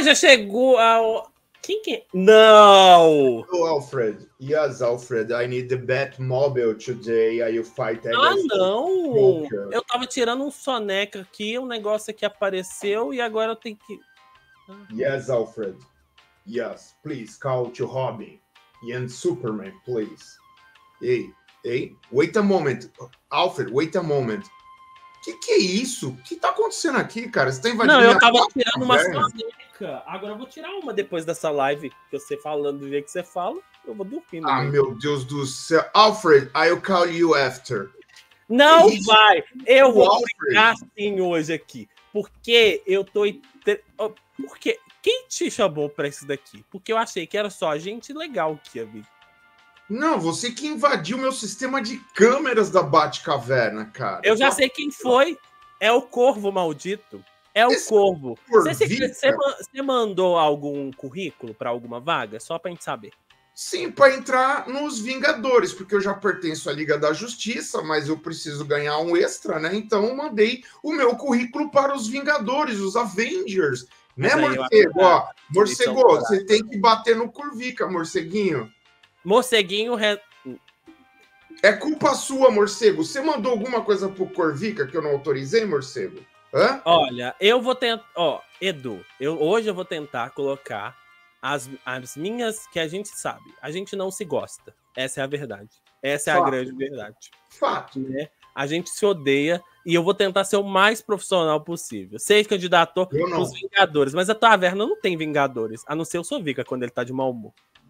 já chegou ao... Quem que é? Não! Oh, Alfred. Yes, Alfred. I need the Batmobile today. Aí you fight against Não! Joker. Eu tava tirando um soneca aqui, um negócio aqui apareceu e agora eu tenho que... Yes, Alfred. Yes, please call to Robin and Superman, please. Ei, wait a moment. Alfred, wait a moment. Que é isso? O que tá acontecendo aqui, cara? Você tá invadindo Não, eu minha tava casa, tirando uma velho? soneca. Agora eu vou tirar uma depois dessa live. Que você falando do jeito que você fala, eu vou dormir. Ah, meu Deus do céu. Alfred, I'll call you after. Não Que isso? vai! Eu vou Alfred. brincar sim hoje aqui. Porque eu tô... Porque... Quem te chamou pra isso daqui? Porque eu achei que era só gente legal que ia vir. Não, você que invadiu meu sistema de câmeras da Batcaverna, cara. Eu já sei quem foi. É o Corvo maldito. É o Esse Corvo. Corvica? Você mandou algum currículo pra alguma vaga? Só pra gente saber. Sim, para entrar nos Vingadores, porque eu já pertenço à Liga da Justiça, mas eu preciso ganhar um extra, né? Então eu mandei o meu currículo para os Vingadores, os Avengers. Né, Mas aí eu morcego? Ó, morcego, são você tem que bater no Corvica, morceguinho. Morceguinho... É culpa sua, morcego. Você mandou alguma coisa pro Corvica que eu não autorizei, morcego? Hã? Olha, eu vou tentar... Ó, Edu, hoje eu vou tentar colocar as minhas que a gente sabe. A gente não se gosta. Essa é a verdade. Essa é a grande verdade. Fato. Né? A gente se odeia e eu vou tentar ser o mais profissional possível. Ser candidato aos Vingadores. Mas a taverna não tem Vingadores. A não ser o Sovica quando ele tá de mau humor.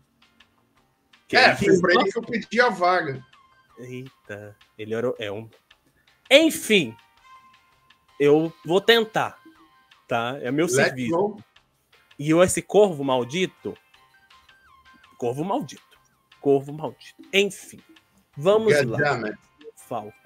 Foi pra ele que eu pedi a vaga. Eita, ele é um... Enfim, eu vou tentar, tá? É meu serviço. Go. E esse corvo maldito... Corvo maldito. Enfim, vamos lá. Falco.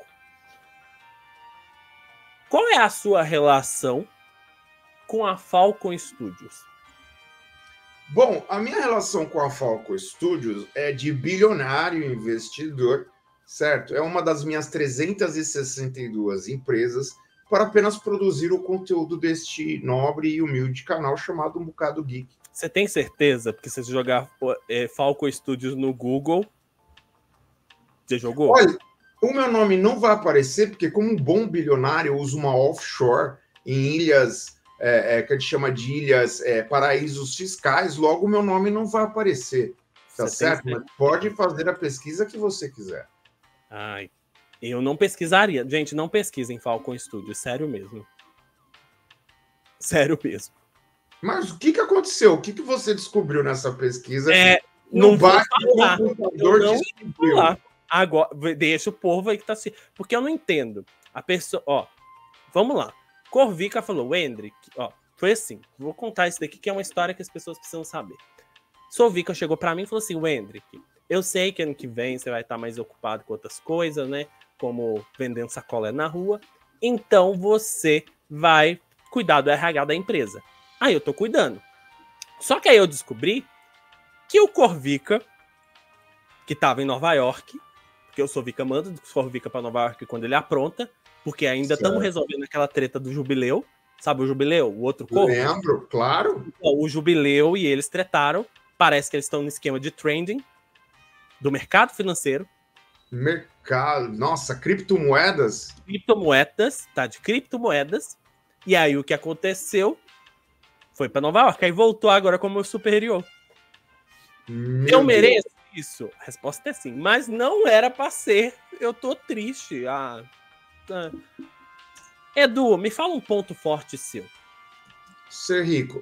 Qual é a sua relação com a Falcon Studios? Bom, a minha relação com a Falcon Studios é de bilionário investidor, certo? É uma das minhas 362 empresas para apenas produzir o conteúdo deste nobre e humilde canal chamado Um Bocado Geek. Você tem certeza? Porque se você jogar Falcon Studios no Google, você jogou? Olha, o meu nome não vai aparecer, porque como um bom bilionário, eu uso uma offshore em ilhas... que a gente chama de ilhas paraísos fiscais, logo o meu nome não vai aparecer, tá certo? Mas pode fazer a pesquisa que você quiser. Ai, eu não pesquisaria. Gente, não pesquisem Falcon Studios, sério mesmo. Sério mesmo. Mas o que aconteceu? O que você descobriu nessa pesquisa? Não vou falar. Eu não vou falar. Agora, deixa o povo aí que tá assim. Porque eu não entendo. A pessoa, ó, vamos lá. Corvica falou, Wendrick, ó, foi assim, vou contar isso daqui que é uma história que as pessoas precisam saber. Sovica chegou pra mim e falou assim, Wendrick, eu sei que ano que vem você vai estar mais ocupado com outras coisas, né, como vendendo sacola na rua, então você vai cuidar do RH da empresa. Aí eu tô cuidando. Só que aí eu descobri que o Corvica, que tava em Nova York, porque o Sovica manda do Corvica pra Nova York quando ele apronta, porque ainda estamos resolvendo aquela treta do Jubileu. Sabe o Jubileu? O outro corvo? Lembro, claro. Então, o Jubileu e eles tretaram. Parece que eles estão no esquema de trading do mercado financeiro. Mercado. Nossa, criptomoedas? Criptomoedas, tá? De criptomoedas. E aí o que aconteceu foi para Nova York. Aí voltou agora como superior. Eu mereço isso? A resposta é sim. Mas não era para ser. Eu tô triste. Edu, me fala um ponto forte seu. Ser rico.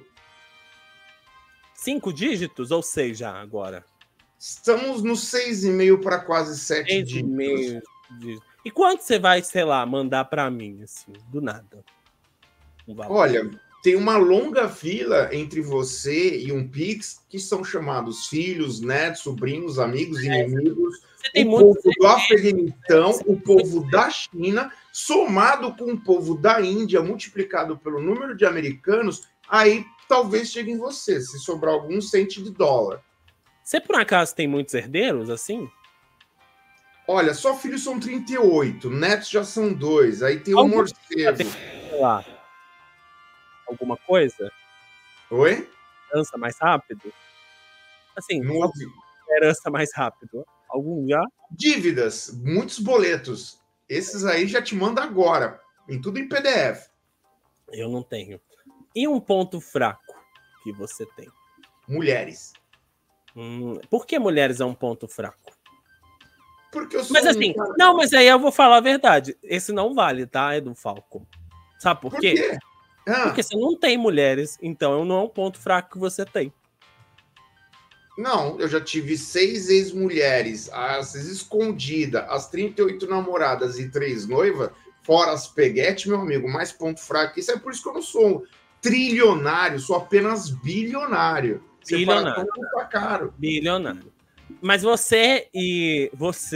5 dígitos ou 6 já agora? Estamos no 6,5 para quase 7 dígitos. E quanto você vai, sei lá, mandar para mim, assim, do nada? Olha, tem uma longa fila entre você e um Pix que são chamados filhos, netos, sobrinhos, amigos, inimigos. O povo do Afeganistão, o povo da China, somado com o povo da Índia, multiplicado pelo número de americanos, aí talvez chegue em você, se sobrar algum cento de dólar. Você, por acaso, tem muitos herdeiros, assim? Olha, só filhos são 38, netos já são 2, aí tem um morcego. Sei lá. Alguma coisa? Oi? cansa mais rápido? Assim, herança mais rápido. Algum já? Dívidas, muitos boletos. Esses aí já te manda agora. Em tudo em PDF. Eu não tenho. E um ponto fraco que você tem? Mulheres. Por que mulheres é um ponto fraco? Porque eu sou mas assim, não, mas aí eu vou falar a verdade. Esse não vale, tá, Edu Falcon? Sabe por quê? Porque você não tem mulheres, então não é um ponto fraco que você tem. Não, eu já tive 6 ex-mulheres, as escondidas, as 38 namoradas e 3 noivas, fora as peguete, meu amigo, mais ponto fraco. Isso é por isso que eu não sou trilionário, sou apenas bilionário. Bilionário. Caro. Bilionário. Mas você e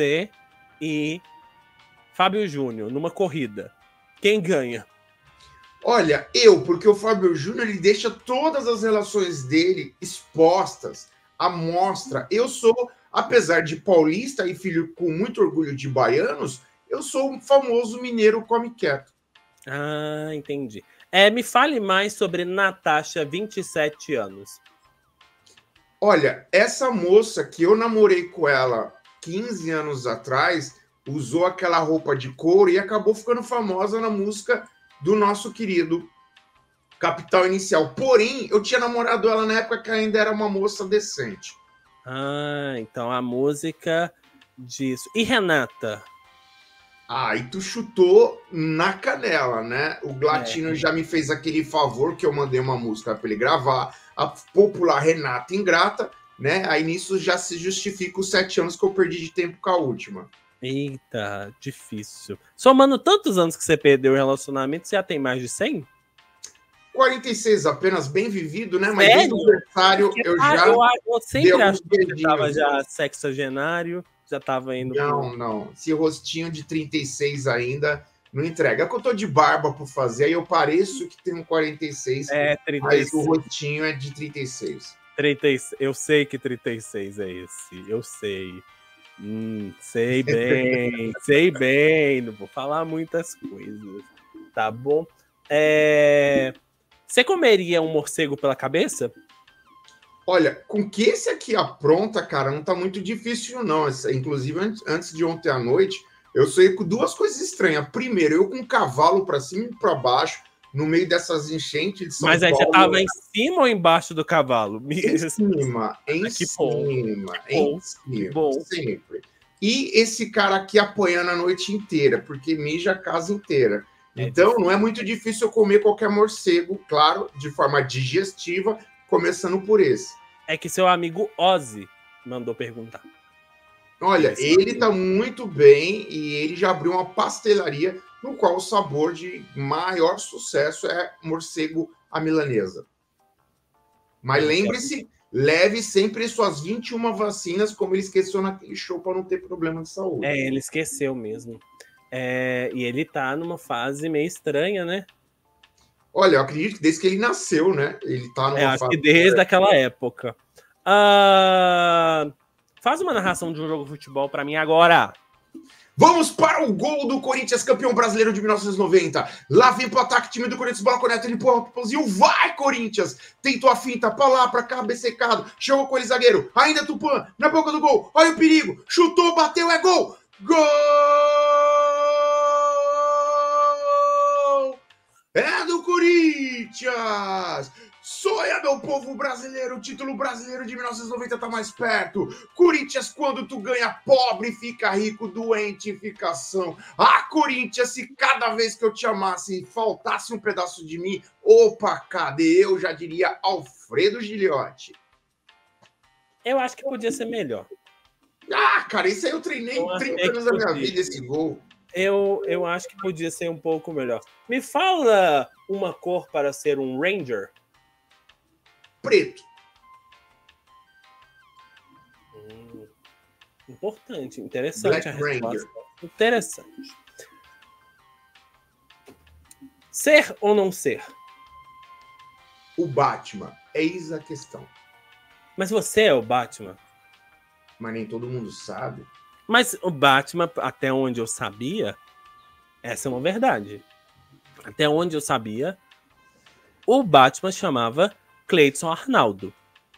Fábio Júnior numa corrida, quem ganha? Olha, porque o Fábio Júnior ele deixa todas as relações dele expostas à mostra. Eu sou, apesar de paulista e filho com muito orgulho de baianos, eu sou um famoso mineiro come quieto. Ah, entendi. Me fale mais sobre Natasha, 27 anos. Olha, essa moça que eu namorei com ela 15 anos atrás, usou aquela roupa de couro e acabou ficando famosa na música do nosso querido Capital Inicial. Porém, eu tinha namorado ela na época que ainda era uma moça decente. Ah, então a música disso. E Renata? E tu chutou na canela, né? O Glatino já me fez aquele favor que eu mandei uma música para ele gravar, a popular Renata Ingrata, né? Aí nisso já se justifica os 7 anos que eu perdi de tempo com a última. Eita, difícil. Somando tantos anos que você perdeu o relacionamento, você já tem mais de 100? 46 apenas, bem vivido, né? Mas desde o aniversário eu sempre achei que estava já sexagenário, já estava indo... Não. Esse rostinho de 36 ainda não entrega. É que eu tô de barba por fazer, aí eu pareço que tenho 46, 36. Mas o rostinho é de 36. 36. Eu sei que 36 é esse, eu sei. Sei bem, não vou falar muitas coisas, tá bom? Você comeria um morcego pela cabeça? Olha, com que esse aqui apronta, cara, não tá muito difícil não. Inclusive, antes de ontem à noite, eu saí com 2 coisas estranhas. Primeiro, eu com um cavalo para cima e para baixo, no meio dessas enchentes de São Paulo. Mas aí você tava em cima ou embaixo do cavalo? Em cima, sempre. E esse cara aqui apanhando a noite inteira, porque mija a casa inteira. Então, não é muito difícil eu comer qualquer morcego, claro, de forma digestiva, começando por esse. É que seu amigo Ozzy mandou perguntar. Olha, ele tá muito bem e ele já abriu uma pastelaria no qual o sabor de maior sucesso é morcego à milanesa. Mas lembre-se, leve sempre suas 21 vacinas, como ele esqueceu naquele show para não ter problema de saúde. Ele esqueceu mesmo. E ele tá numa fase meio estranha, né? Olha, eu acredito que desde que ele nasceu, né? Ele tá numa fase... que desde aquela época. Faz uma narração de um jogo de futebol para mim agora. Vamos para o gol do Corinthians, campeão brasileiro de 1990. Lá vem pro ataque, time do Corinthians, bola correta, ele empurra pro Pozinho. Vai, Corinthians! Tentou a finta, pra lá, pra cá, bececado. Chegou com ele, zagueiro. Ainda Tupã, na boca do gol. Olha o perigo. Chutou, bateu, é gol! Gol! É do Corinthians! Sonha, meu povo brasileiro, o título brasileiro de 1990 tá mais perto. Corinthians, quando tu ganha, pobre fica rico, doente fica são. Corinthians, se cada vez que eu te amasse faltasse um pedaço de mim, opa, cadê? Eu já diria Alfredo Gigliotti. Eu acho que podia ser melhor. Cara, isso aí eu treinei 30 anos da minha vida, esse gol. Eu acho que podia ser um pouco melhor. Me fala uma cor para ser um Ranger. Preto. Importante, interessante Black a resposta. Ranger. Interessante. Ser ou não ser? O Batman. Eis a questão. Mas você é o Batman? Mas nem todo mundo sabe. Mas o Batman, até onde eu sabia, essa é uma verdade. Até onde eu sabia, o Batman chamava Cleidson Arnaldo.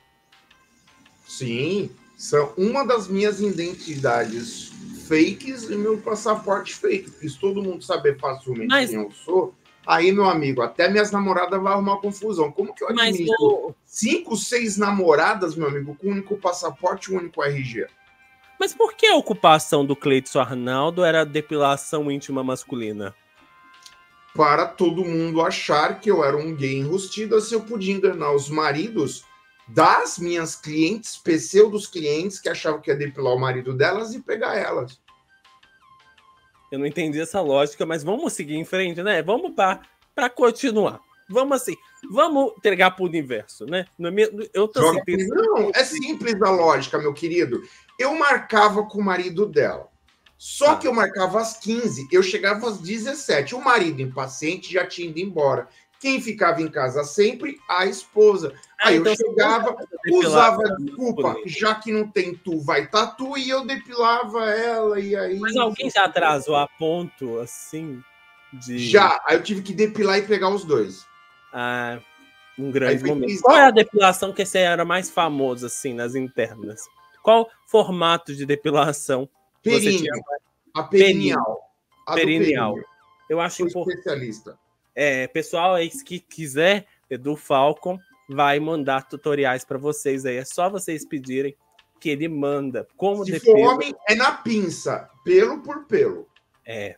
Sim, são uma das minhas identidades fakes e meu passaporte fake. Fiz todo mundo saber facilmente quem eu sou. Aí, meu amigo, até minhas namoradas vão arrumar confusão. Como que eu administro 5, 6 namoradas, meu amigo, com um único passaporte e um único RG? Mas por que a ocupação do Cleidson Arnaldo era depilação íntima masculina? Para todo mundo achar que eu era um gay enrustido, assim eu podia enganar os maridos das minhas clientes, pseudos clientes, que achavam que ia depilar o marido delas e pegar elas. Eu não entendi essa lógica, mas vamos seguir em frente, né? Vamos para continuar. Vamos assim, vamos entregar para o universo, né? Eu tô assim, pensando... Não, é simples a lógica, meu querido. Eu marcava com o marido dela. Só que eu marcava às 15, eu chegava às 17. O marido impaciente já tinha ido embora. Quem ficava em casa sempre? A esposa. Aí então eu chegava, usava desculpa, já que não tem tu, vai tatu, e eu depilava ela, e aí... Mas alguém já atrasou a ponto, assim, de... Já, aí eu tive que depilar e pegar os dois. Ah, um grande momento. Qual é a depilação que você era mais famoso, assim, nas internas? Qual formato de depilação? Períneo. A perineal. Perineal. Eu acho importante. Especialista. Pessoal aí que quiser, Edu Falcon vai mandar tutoriais para vocês aí. É só vocês pedirem que ele manda. Como se for homem, é na pinça, pelo por pelo. Eu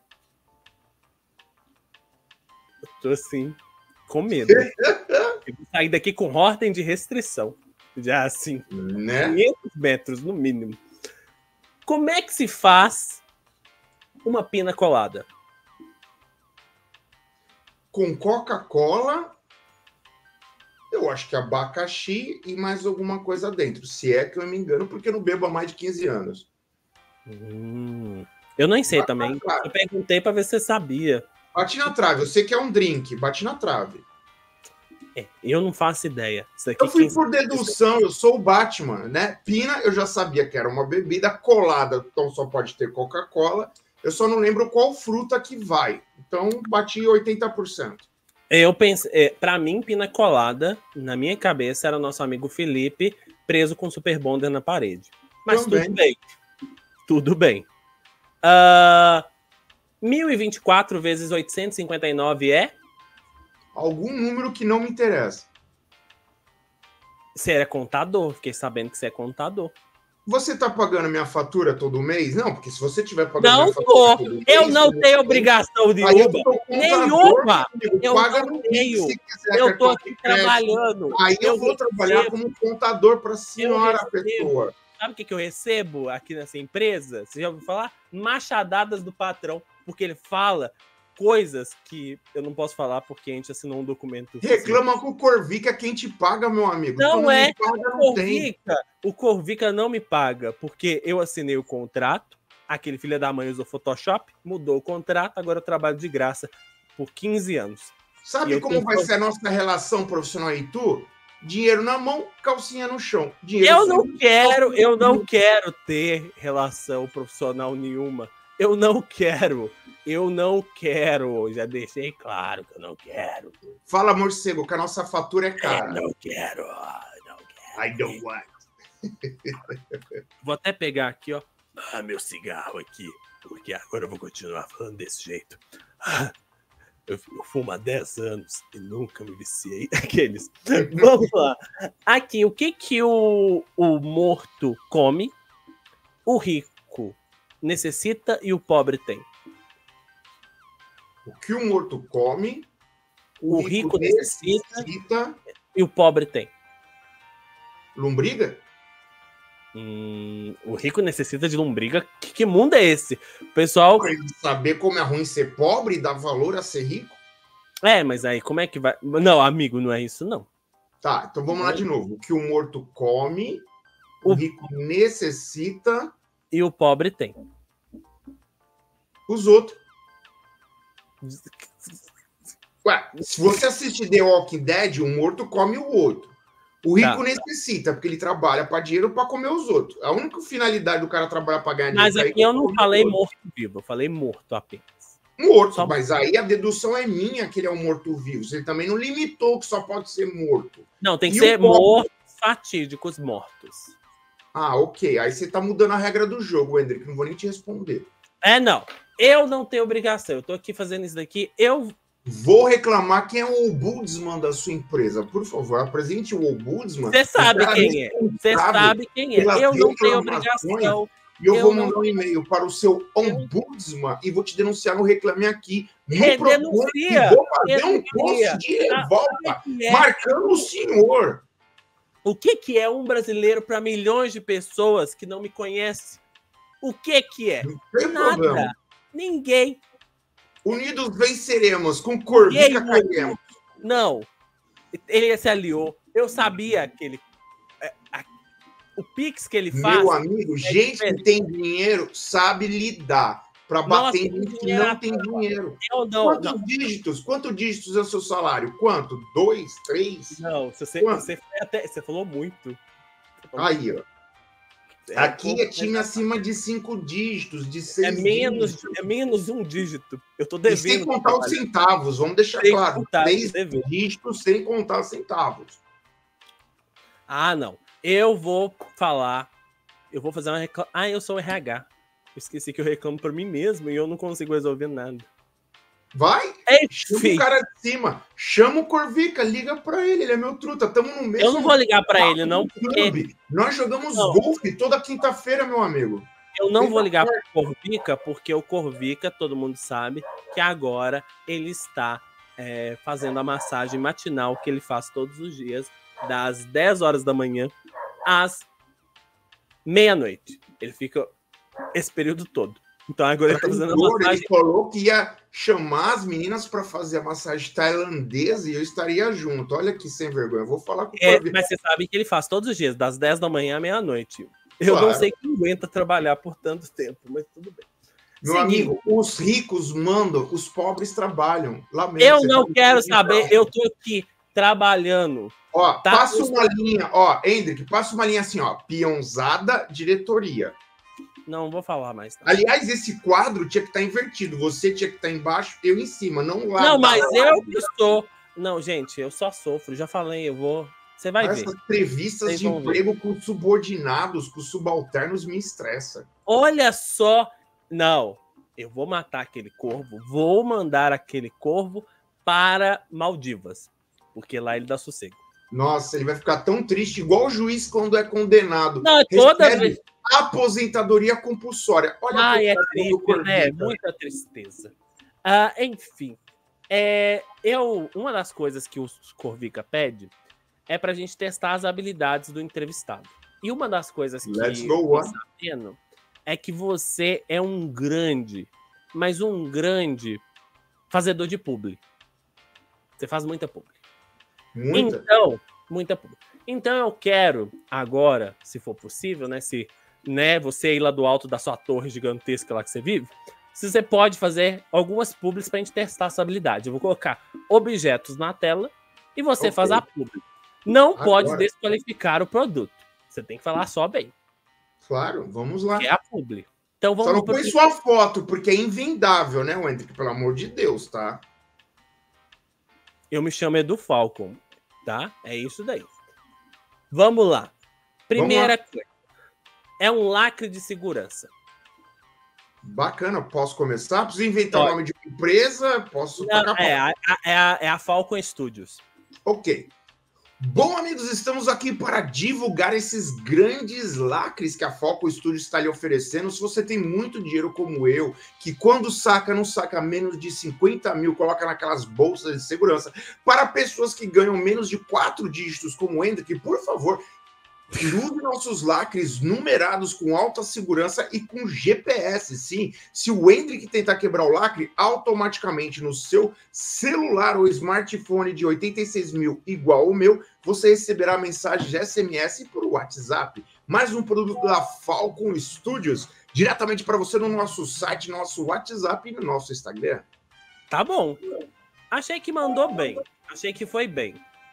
tô assim, com medo. Eu vou sair daqui com ordem de restrição. Já assim, né? 500 metros no mínimo. Como é que se faz uma pina colada? Com Coca-Cola, eu acho que abacaxi e mais alguma coisa dentro. Se é que eu me engano, porque eu não bebo há mais de 15 anos. Eu nem sei também. Eu perguntei para ver se você sabia. Bate na trave. Eu sei que é um drink. Bate na trave. Eu não faço ideia. Isso aqui, eu fui por dedução. Eu sou o Batman, né? Pina, eu já sabia que era uma bebida colada. Então só pode ter Coca-Cola. Eu só não lembro qual fruta que vai. Então, bati 80%. Eu pensei, para mim, pina colada, na minha cabeça, era o nosso amigo Felipe preso com Super Bonder na parede. Mas tudo bem. Tudo bem. 1024 vezes 859 é? Algum número que não me interessa. Você é contador, fiquei sabendo que você é contador. Você tá pagando minha fatura todo mês? Não, porque se você tiver pagando minha fatura todo mês... Eu não tenho obrigação nenhuma. Nenhuma! Eu não tenho. Eu tô aqui trabalhando. Aí eu vou trabalhar como contador para a senhora pessoa. Sabe o que eu recebo aqui nessa empresa? Você já ouviu falar? Machadadas do patrão. Porque ele fala coisas que eu não posso falar porque a gente assinou um documento. Reclama com o Corvica, quem te paga, meu amigo. Não é. O Corvica não me paga porque eu assinei o contrato, aquele filho da mãe usou Photoshop, mudou o contrato, agora eu trabalho de graça por 15 anos. Sabe como vai ser a nossa relação profissional e tu? Dinheiro na mão, calcinha no chão. Eu não quero ter relação profissional nenhuma. Eu não quero. Já deixei claro que eu não quero. Fala, morcego, que a nossa fatura é cara. Eu não quero. I don't want. Vou até pegar aqui, ó. Meu cigarro aqui. Porque agora eu vou continuar falando desse jeito. Eu fumo há 10 anos e nunca me viciei. Aqueles. Vamos lá. Aqui, o que o morto come, o rico necessita e o pobre tem? O que o morto come, o rico necessita e o pobre tem. Lombriga? O rico necessita de lombriga. Que mundo é esse? O pessoal... Saber como é ruim ser pobre e dar valor a ser rico? Mas aí como é que vai... Não, amigo, não é isso, não. Tá, então vamos lá de novo. O que o morto come, o rico necessita... E o pobre tem. Os outros. Ué, se você assiste The Walking Dead, um morto come o outro. O rico necessita, porque ele trabalha para dinheiro para comer os outros. A única finalidade do cara trabalhar para ganhar dinheiro. Mas aqui eu não falei morto-vivo, eu falei morto apenas. Morto, mas aí a dedução é minha que ele é um morto-vivo. Ele também não limitou que só pode ser morto. Não, tem que ser mortos, fatídicos, mortos. Ah, ok. Aí você tá mudando a regra do jogo, Hendrick. Não vou nem te responder. Não. Eu não tenho obrigação. Eu tô aqui fazendo isso daqui. Eu vou reclamar quem é o ombudsman da sua empresa. Por favor, apresente o ombudsman. Você sabe quem é. Você sabe quem é. Eu não tenho obrigação. E eu vou mandar um e-mail para o seu ombudsman e vou te denunciar no Reclame Aqui. Denuncia. Vou fazer um post de revolta marcando o senhor. O que é um brasileiro para milhões de pessoas que não me conhecem? O que é? Não tem problema. Ninguém. Unidos venceremos. Com Corvica cairemos. Não. Ele se aliou. Eu sabia que ele... O Pix que ele faz... Meu amigo, gente que tem dinheiro sabe lidar para bater em gente que não tem dinheiro. Quantos dígitos é o seu salário? Quanto? 2, 3? Não, você falou muito. Aí, ó. Aqui é time acima de 5 dígitos, de 6 dígitos. É menos um dígito. Eu tô devendo. E sem contar os centavos, vamos deixar claro. 3 dígitos sem contar centavos. Ah, não. Eu vou falar. Eu vou fazer uma reclamação. Ah, eu sou o RH. Eu esqueci que eu reclamo por mim mesmo e eu não consigo resolver nada. Vai! Chama o cara de cima. Chama o Corvica, liga pra ele. Ele é meu truta. Tamo no mesmo. Eu não vou ligar pra ele, não. Porque... Nós jogamos golfe toda quinta-feira, meu amigo. Eu não vou ligar pro Corvica, porque o Corvica, todo mundo sabe, que agora ele está fazendo a massagem matinal que ele faz todos os dias, das 10 horas da manhã às meia-noite. Ele fica esse período todo. Então agora ele tá fazendo a massagem. Ele falou que ia chamar as meninas para fazer a massagem tailandesa e eu estaria junto. Olha que sem vergonha. Eu vou falar com o Corvica. Mas você sabe que ele faz todos os dias, das 10 da manhã à meia-noite. Eu não sei quem aguenta trabalhar por tanto tempo, mas tudo bem. Meu amigo, os ricos mandam, os pobres trabalham. Lamento, eu não quero saber, eu tô aqui trabalhando. Ó, passa uma linha, ó, Hendrick, passa uma linha assim, ó, peãozada, diretoria. Não vou falar mais. Não. Aliás, esse quadro tinha que estar invertido. Você tinha que estar embaixo, eu em cima, não lá. Não, mas eu que estou. Não, gente, eu só sofro. Já falei, eu vou. Você vai ver. Essas entrevistas de emprego com subordinados, com subalternos, me estressa. Olha só. Não, eu vou matar aquele corvo. Vou mandar aquele corvo para Maldivas. Porque lá ele dá sossego. Nossa, ele vai ficar tão triste, igual o juiz quando é condenado. Não, toda vez. Aposentadoria compulsória. Olha é triste, né? Muita tristeza. Enfim, uma das coisas que o Corvica pede é pra gente testar as habilidades do entrevistado. E uma das coisas que eu tô sabendo é que você é um grande, mas um grande fazedor de publi. Você faz muita publi. Muita publi. Então eu quero agora, se for possível, né, se você ir lá do alto da sua torre gigantesca lá que você vive, se você pode fazer algumas publis pra gente testar essa habilidade. Eu vou colocar objetos na tela e você faz a publi. Não pode desqualificar o produto. Você tem que falar só bem. Claro, vamos lá. Que é a publi. Então vamos só não põe sua foto, porque é invendável, né, Hendrick? Pelo amor de Deus, tá? Eu me chamo Edu Falcon, tá? É isso daí. Vamos lá. Primeira coisa. É um lacre de segurança. Bacana, posso começar? Preciso inventar o nome de uma empresa? Posso tacar é a Falcon Studios. Ok. Bom, amigos, estamos aqui para divulgar esses grandes lacres que a Falcon Studios está lhe oferecendo. Se você tem muito dinheiro como eu, que quando saca, não saca menos de 50 mil, coloca naquelas bolsas de segurança, para pessoas que ganham menos de 4 dígitos como o Hendrick, por favor, use nossos lacres numerados com alta segurança e com GPS, sim. Se o Hendrick tentar quebrar o lacre, automaticamente no seu celular ou smartphone de 86 mil igual o meu, você receberá mensagem de SMS por WhatsApp. Mais um produto da Falcon Studios, diretamente para você no nosso site, no nosso WhatsApp e no nosso Instagram. Tá bom. Achei que mandou bem. Achei que foi bem.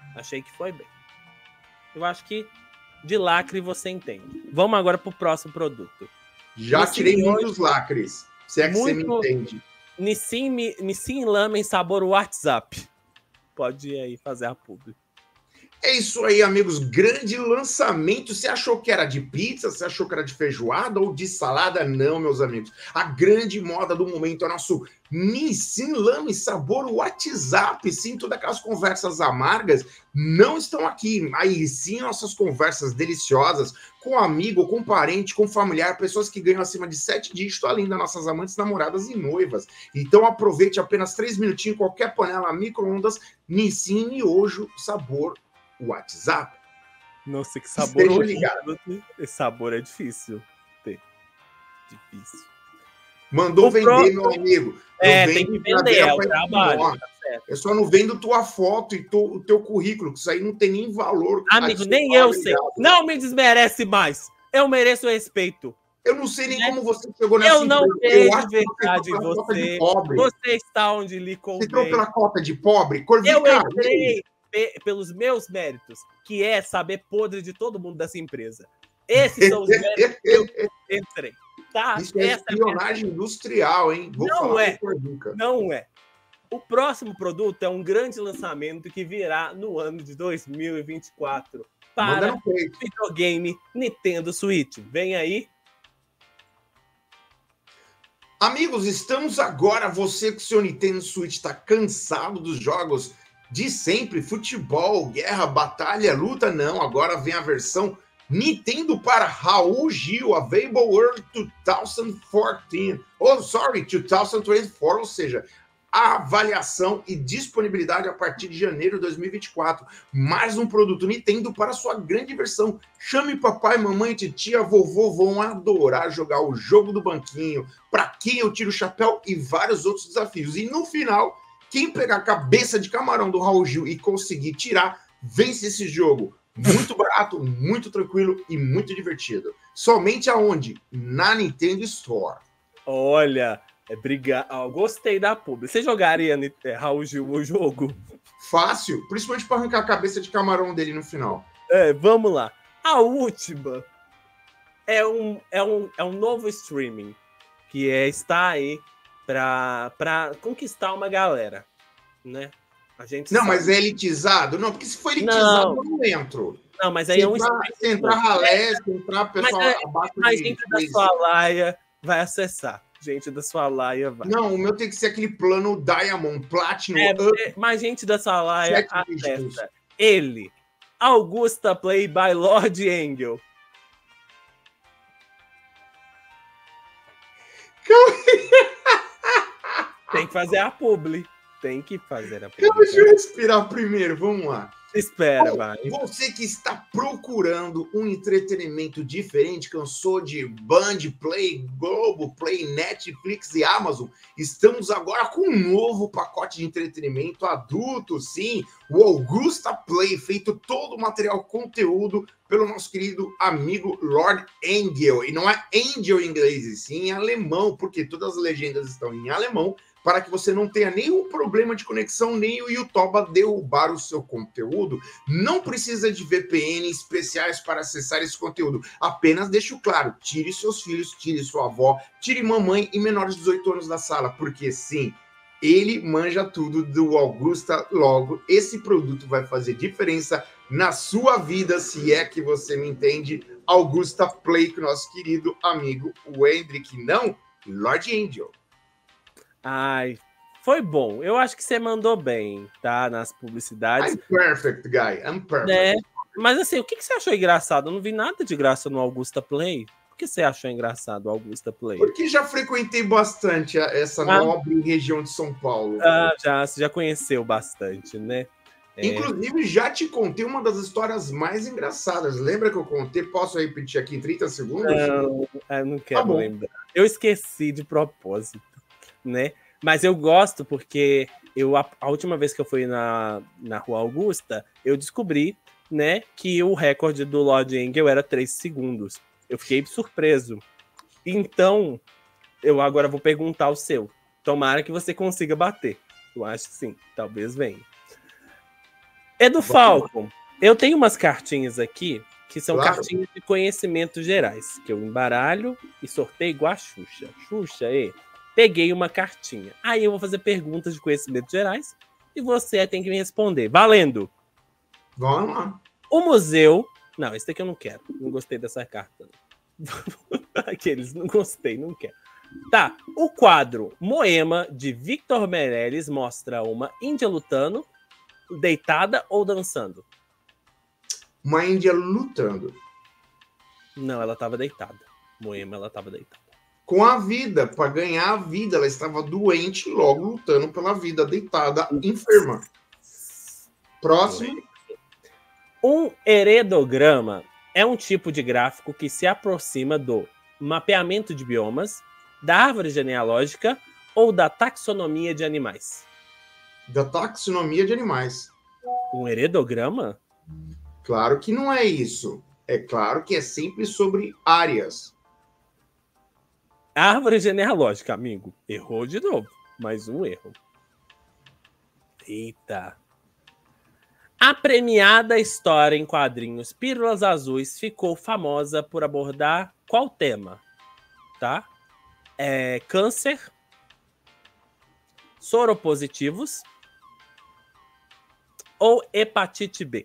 Eu acho que de lacre você entende. Vamos agora para o próximo produto. Já tirei muitos lacres, se é que você me entende. Nissin Lamen sabor WhatsApp. Pode ir aí fazer a publi. É isso aí, amigos. Grande lançamento. Você achou que era de pizza? Você achou que era de feijoada ou de salada? Não, meus amigos. A grande moda do momento é o nosso Nissin Lamen sabor WhatsApp. Sim, todas aquelas conversas amargas não estão aqui. Aí sim, nossas conversas deliciosas com amigo, com parente, com familiar, pessoas que ganham acima de 7 dígitos, além das nossas amantes, namoradas e noivas. Então aproveite apenas 3 minutinhos, qualquer panela, micro-ondas, Nissin Miojo sabor WhatsApp. Nossa, que sabor ligado. Esse sabor é difícil ter. Difícil. Mandou vender, meu amigo. Tem que vender, é o trabalho. Tá certo. Eu só não vendo tua foto e o teu currículo, que isso aí não tem nem valor. Amigo, nem eu sei. Não me desmerece mais. Eu mereço respeito. Eu não sei nem como você chegou nessa empresa. Eu não vejo verdade em você. Você está onde lhe convém. Você entrou pela cota de pobre? Eu entrei pelos meus méritos, que é saber podre de todo mundo dessa empresa. Esses são os méritos que eu entrei. Tá? Isso é espionagem industrial, hein? Não é. O próximo produto é um grande lançamento que virá no ano de 2024 para o videogame Nintendo Switch. Vem aí. Amigos, estamos agora. Você que o seu Nintendo Switch está cansado dos jogos de sempre, futebol, guerra, batalha, luta, não. Agora vem a versão Nintendo para Raul Gil, Available World 2014. 2024, ou seja, a avaliação e disponibilidade a partir de janeiro de 2024. Mais um produto Nintendo para sua grande versão. Chame papai, mamãe, titia, vovô, vão adorar jogar o jogo do banquinho, para quem eu tiro o chapéu e vários outros desafios. E no final, quem pegar a cabeça de camarão do Raul Gil e conseguir tirar, vence esse jogo. Muito barato, muito tranquilo e muito divertido. Somente aonde? Na Nintendo Store. Olha, gostei da publi. Você jogaria, Raul Gil, o jogo? Fácil, principalmente para arrancar a cabeça de camarão dele no final. Vamos lá. A última é um novo streaming que está aí para conquistar uma galera, né? A gente não, mas é elitizado? Não, porque se for elitizado, eu não entro. Não, mas aí se entrar ralé, se entrar pessoal abaixo mas gente da sua laia vai acessar. Gente da sua laia vai. Não, o meu tem que ser aquele plano Diamond, Platinum. Mas gente da sua laia acessa. Ele, Augusta Play by Lord Angel. Tem que fazer a publi. Deixa eu respirar primeiro, vamos lá. Espera, vai. Você que está procurando um entretenimento diferente, cansou de Band, Play, Globo, Play, Netflix e Amazon, estamos agora com um novo pacote de entretenimento adulto, sim, o Augusta Play, feito todo o material conteúdo pelo nosso querido amigo Lord Angel. E não é Angel em inglês, e sim em alemão, porque todas as legendas estão em alemão, para que você não tenha nenhum problema de conexão, nem o YouTube derrubar o seu conteúdo. Não precisa de VPN especiais para acessar esse conteúdo. Apenas deixo claro, tire seus filhos, tire sua avó, tire mamãe e menores de 18 anos da sala, porque sim, ele manja tudo do Augusta. Logo, esse produto vai fazer diferença na sua vida, se é que você me entende. Augusta Play, com nosso querido amigo Hendrick, não, Lord Angel. Ai, foi bom. Eu acho que você mandou bem, tá? Nas publicidades. I'm perfect, guy. I'm perfect. Mas assim, o que você achou engraçado? Eu não vi nada de graça no Augusta Play. Por que você achou engraçado o Augusta Play? Porque já frequentei bastante essa nobre região de São Paulo. Você já conheceu bastante, né? Inclusive, já te contei uma das histórias mais engraçadas. Lembra que eu contei? Posso repetir aqui em 30 segundos? Não, eu não quero lembrar. Eu esqueci de propósito. Né? Mas eu gosto porque a última vez que eu fui na Rua Augusta, eu descobri, né, que o recorde do Lord Angel era 3 segundos. Eu fiquei surpreso. Então, eu agora vou perguntar o seu. Tomara que você consiga bater. Eu acho que sim, talvez venha. Edu Falcon, eu tenho umas cartinhas aqui que são cartinhas de conhecimentos gerais, que eu embaralho e sorteio igual a Xuxa. Xuxa, Peguei uma cartinha. Aí eu vou fazer perguntas de conhecimentos gerais e você tem que me responder. Valendo! Vamos lá. O museu... Não, esse daqui eu não quero. Não gostei dessa carta. Aqueles, não gostei, não quero. Tá, o quadro Moema, de Victor Meirelles, mostra uma índia lutando, deitada ou dançando? Uma índia lutando. Não, ela estava deitada. Moema, ela estava deitada. Com a vida, para ganhar a vida. Ela estava doente, logo lutando pela vida, deitada, enferma. Próximo. Um heredograma é um tipo de gráfico que se aproxima do mapeamento de biomas, da árvore genealógica ou da taxonomia de animais? Da taxonomia de animais. Um heredograma? Claro que não é isso. É claro que é sempre sobre áreas. Árvore genealógica, amigo. Errou de novo. Mais um erro. Eita. A premiada história em quadrinhos Pílulas Azuis ficou famosa por abordar qual tema? Tá? Câncer, soropositivos ou hepatite B?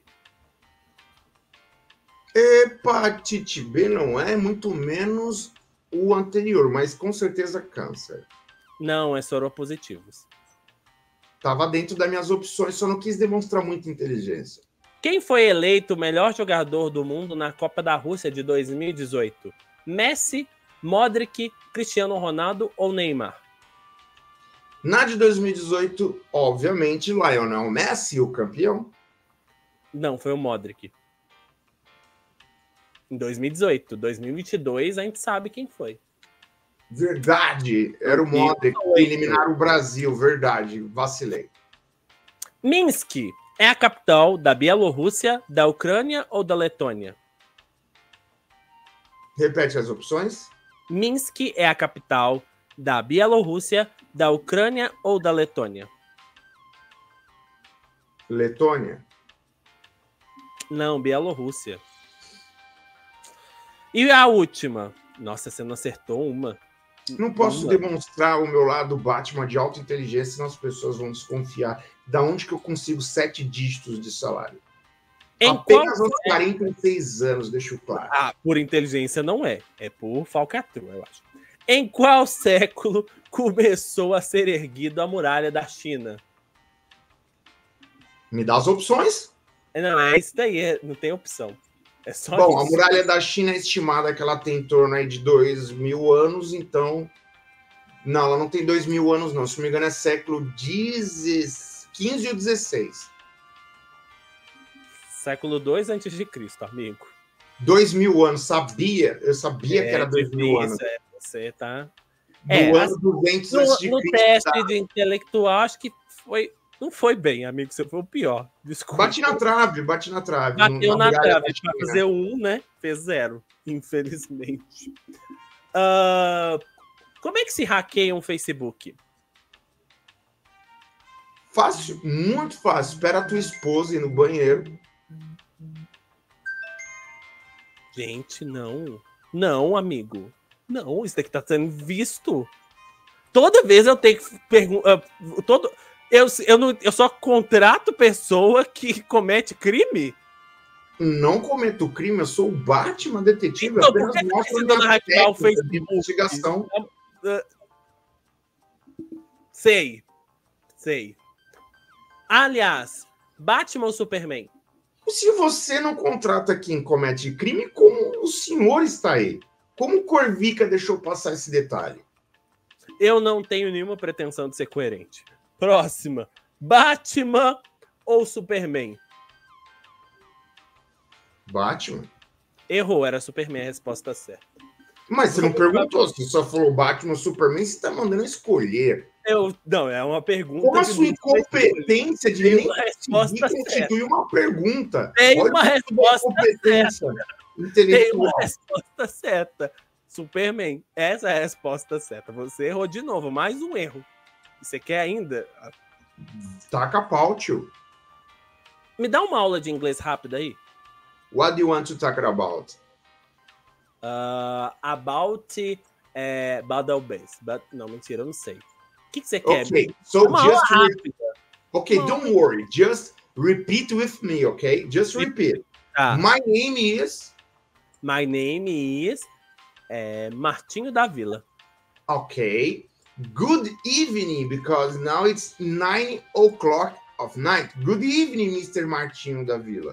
Hepatite B não é, muito menos o anterior, mas com certeza câncer. Não, é soropositivos. Estava dentro das minhas opções, só não quis demonstrar muita inteligência. Quem foi eleito o melhor jogador do mundo na Copa da Rússia de 2018? Messi, Modric, Cristiano Ronaldo ou Neymar? Na de 2018, obviamente, Lionel Messi, o campeão. Não, foi o Modric. Em 2018. 2022, a gente sabe quem foi. Verdade, era o Modric que eliminaram o Brasil, verdade, vacilei. Minsk é a capital da Bielorrússia, da Ucrânia ou da Letônia? Repete as opções. Minsk é a capital da Bielorrússia, da Ucrânia ou da Letônia? Letônia. Não, Bielorrússia. E a última? Nossa, você não acertou uma. Não posso demonstrar o meu lado Batman de alta inteligência, senão as pessoas vão desconfiar. Da onde que eu consigo 7 dígitos de salário? Apenas aos 46 anos, deixa claro. Ah, por inteligência não é. É por falcatrua, eu acho. Em qual século começou a ser erguida a muralha da China? Me dá as opções? Não, é isso daí, não tem opção. É só Bom, isso. A muralha da China é estimada que ela tem em torno aí de 2.000 anos, então... Não, ela não tem 2.000 anos, não. Se não me engano, é século XV ou XVI. Século II a.C., amigo. 2.000 anos, sabia? Eu sabia que era 2.000 anos. Você tá... Do ano 200 a.C. No teste de intelectual, acho que foi... Não foi bem, amigo. Você foi o pior. Desculpa. Bate na trave. Bateu na trave. Para fazer 1, né? Fez 0. Infelizmente. Como é que se hackeia um Facebook? Fácil. Muito fácil. Espera a tua esposa ir no banheiro. Gente, não. Não, amigo. Não, isso daqui tá sendo visto. Toda vez eu tenho que perguntar... Eu só contrato pessoa que comete crime? Não cometo crime, eu sou o Batman detetive. Então, por que você tá hackear o Facebook? De investigação. Sei. Aliás, Batman ou Superman? Se você não contrata quem comete crime, como o senhor está aí? Como Corvica deixou passar esse detalhe? Eu não tenho nenhuma pretensão de ser coerente. Próxima. Batman ou Superman? Batman. Errou, era Superman a resposta certa. Mas você não perguntou, você só falou Batman ou Superman, você está mandando escolher. Não, é uma pergunta. Como a sua incompetência de nem resposta constitui uma pergunta? Tem uma resposta certa. Tem uma resposta certa. Superman. Essa é a resposta certa. Você errou de novo, mais um erro. Você quer ainda? Taca pau, tio. Me dá uma aula de inglês rápida aí. What do you want to talk about? About Battle Bass. Não, mentira, eu não sei. O que você quer? Okay, so don't worry. Just repeat with me, okay? Just repeat. My name is... My name is Martinho da Vila. Okay. Good evening, because now it's 9 o'clock of night. Good evening, Mr. Martinho da Vila.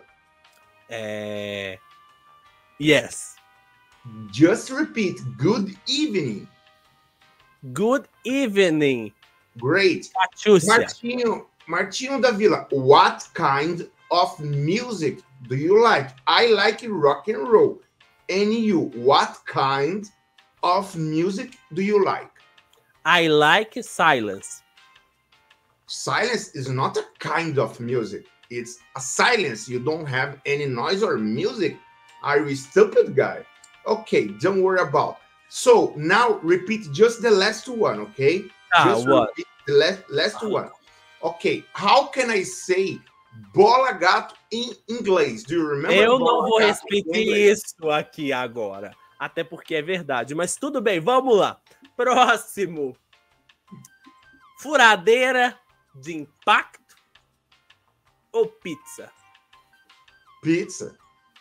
Yes. Just repeat. Good evening. Good evening. Great. Martinho da Vila, what kind of music do you like? I like rock and roll. And you, what kind of music do you like? I like silence. Silence is not a kind of music. It's a silence. You don't have any noise or music. Are you a stupid guy? Okay, don't worry about. So now repeat just the last one, okay? Just what? Repeat the last one. Okay, how can I say bola gato em inglês? Do you remember? Eu não vou repetir isso aqui agora, até porque é verdade, mas tudo bem, vamos lá. Próximo. Furadeira de impacto ou pizza? Pizza.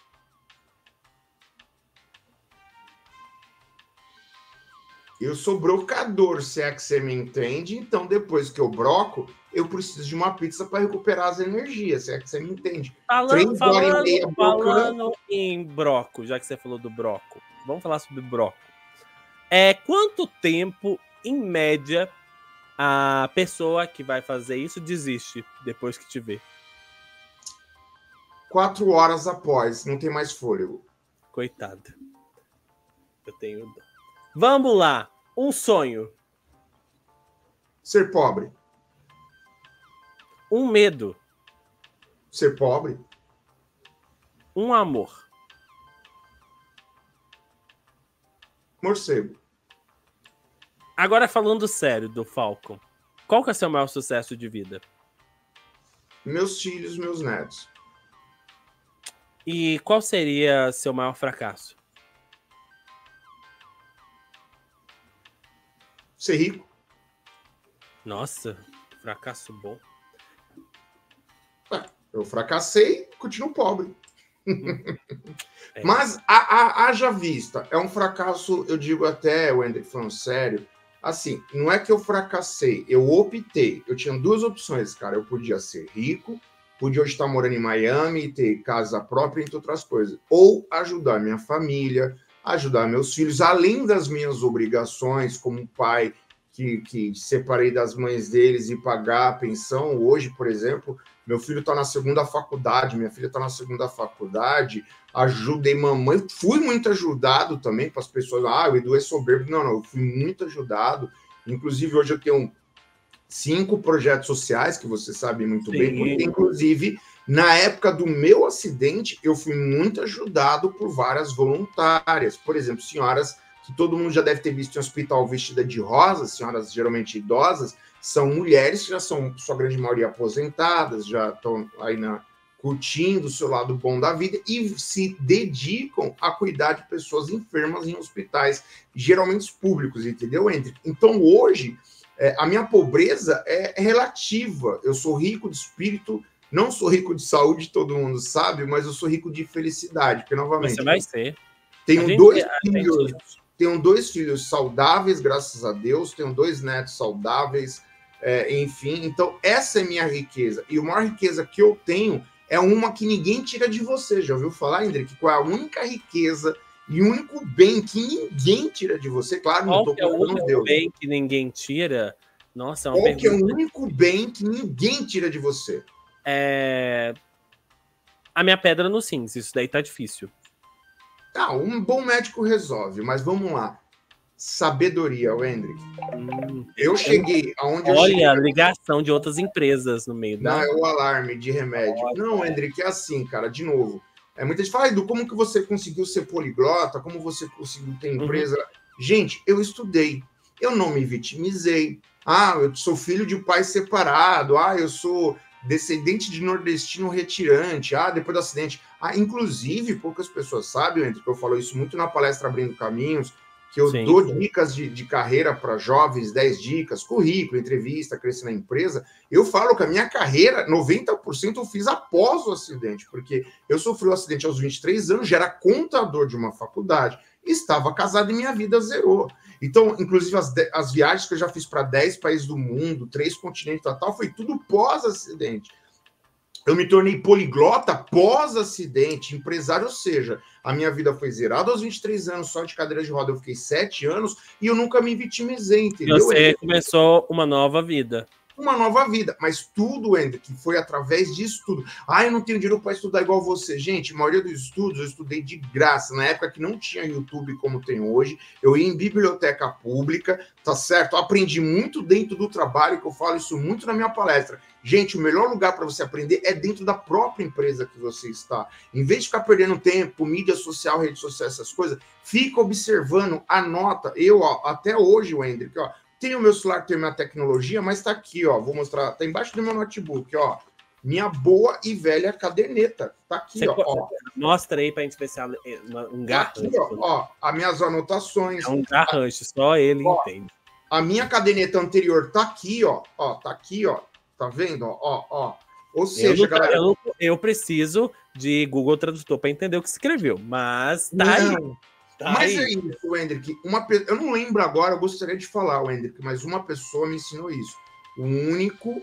Eu sou brocador, se é que você me entende. Então, depois que eu broco, eu preciso de uma pizza para recuperar as energias, se é que você me entende. Falando em broco, já que você falou do broco, vamos falar sobre broco. Quanto tempo, em média, a pessoa que vai fazer isso desiste depois que te vê? 4 horas após, não tem mais fôlego. Coitada. Eu tenho dó. Vamos lá. Um sonho. Ser pobre. Um medo. Ser pobre. Um amor. Morcego. Agora falando sério do Falcon, qual que é o seu maior sucesso de vida? Meus filhos, meus netos. E qual seria seu maior fracasso? Ser rico. Nossa, fracasso bom. Eu fracassei, continuo pobre. Mas haja vista, é um fracasso, eu digo até, Wendel, falando sério, assim, não é que eu fracassei, eu optei. Eu tinha 2 opções, cara. Eu podia ser rico, podia hoje estar morando em Miami, ter casa própria, entre outras coisas. Ou ajudar minha família, ajudar meus filhos, além das minhas obrigações como pai, que separei das mães deles e pagar a pensão. Hoje, por exemplo, meu filho está na 2ª faculdade, minha filha está na 2ª faculdade, ajudei mamãe, fui muito ajudado também para as pessoas, o Edu é soberbo. Não, eu fui muito ajudado. Inclusive, hoje eu tenho 5 projetos sociais, que você sabe muito bem, porque, inclusive, na época do meu acidente, eu fui muito ajudado por várias voluntárias. Por exemplo, senhoras que todo mundo já deve ter visto em hospital vestida de rosa, senhoras geralmente idosas, são mulheres que já são, sua grande maioria, aposentadas, já estão aí curtindo o seu lado bom da vida e se dedicam a cuidar de pessoas enfermas em hospitais, geralmente públicos, entendeu, Hendrik? Então, hoje, a minha pobreza é relativa. Eu sou rico de espírito, não sou rico de saúde, todo mundo sabe, mas eu sou rico de felicidade, porque, novamente... Você vai ser. Tenho 2 filhos saudáveis, graças a Deus, tenho 2 netos saudáveis, enfim. Então, essa é minha riqueza. E a maior riqueza que eu tenho é uma que ninguém tira de você. Já ouviu falar, Hendrik? Qual é a única riqueza e o único bem que ninguém tira de você? Claro, não estou colocando Deus. Qual é o único bem que ninguém tira? Nossa, é uma pergunta. Qual que é o único bem que ninguém tira de você? A minha pedra nos rins. Isso daí tá difícil. Um bom médico resolve, mas vamos lá. Sabedoria, Hendrik. Eu cheguei aonde eu cheguei. Olha, ligação de outras empresas no meio da... Não, é o alarme de remédio. Não, Hendrik, é assim, cara, de novo. Muita gente fala, Edu, como que você conseguiu ser poliglota? Como você conseguiu ter empresa? Gente, eu estudei. Eu não me vitimizei. Eu sou filho de pai separado. Eu sou descendente de nordestino retirante. Depois do acidente. Inclusive, poucas pessoas sabem, Hendrik, eu falo isso muito na palestra Abrindo Caminhos, que eu dou dicas de carreira para jovens, 10 dicas, currículo, entrevista, crescer na empresa, eu falo que a minha carreira, 90% eu fiz após o acidente, porque eu sofri um acidente aos 23 anos, já era contador de uma faculdade, estava casado e minha vida zerou. Então, inclusive, as viagens que eu já fiz para 10 países do mundo, 3 continentes, tal, foi tudo pós-acidente. Eu me tornei poliglota pós-acidente, empresário, ou seja, a minha vida foi zerada aos 23 anos, só de cadeira de roda eu fiquei 7 anos e eu nunca me vitimizei, entendeu? Você começou uma nova vida. Uma nova vida, mas tudo, Ender, que foi através disso tudo. Eu não tenho dinheiro para estudar igual você. Gente, a maioria dos estudos eu estudei de graça, na época que não tinha YouTube como tem hoje, eu ia em biblioteca pública, tá certo? Eu aprendi muito dentro do trabalho, que eu falo isso muito na minha palestra. Gente, o melhor lugar para você aprender é dentro da própria empresa que você está. Em vez de ficar perdendo tempo, mídia social, rede social, essas coisas, fica observando, anota. Eu, até hoje, Ender, que tem o meu celular, tem a minha tecnologia, mas tá aqui, vou mostrar, tá embaixo do meu notebook, minha boa e velha caderneta, tá aqui, ó. Mostra aí pra gente ver se é um garrancho. Tá aqui, as minhas anotações. É um garrancho, só ele entende. A minha caderneta anterior tá aqui, tá aqui, tá vendo, Ou seja, galera... Eu preciso de Google Tradutor para entender o que escreveu, mas tá aí. Mas é isso, Wendrick. Eu não lembro agora, eu gostaria de falar, Wendrick, mas uma pessoa me ensinou isso. O único